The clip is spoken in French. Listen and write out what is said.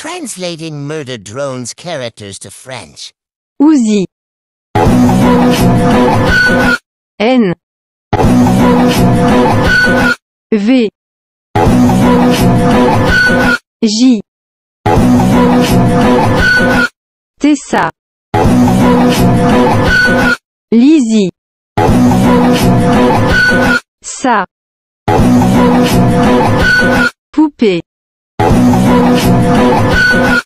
Translating Murder Drone's characters to French. Ouzi. N. V. J. Tessa. Lizzie. Ça. Poupée.